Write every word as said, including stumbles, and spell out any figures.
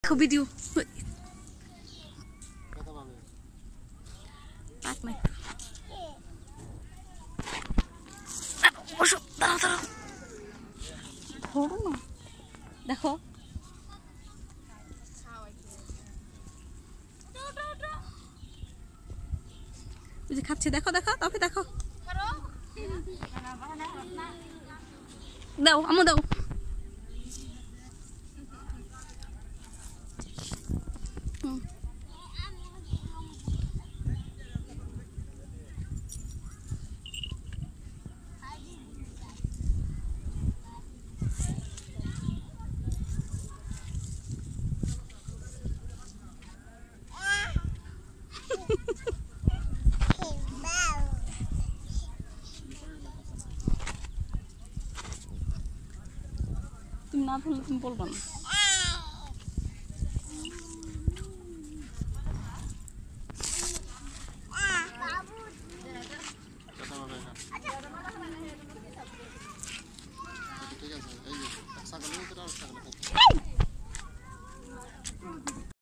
video দেখো খাচ্ছে দেখো দেখো তবে দেখো দাও আমু দাও তুমি না বললে তুমি বলবা না ঠিক আছে এই যে ছাগলের ভিতরে আর ছাগল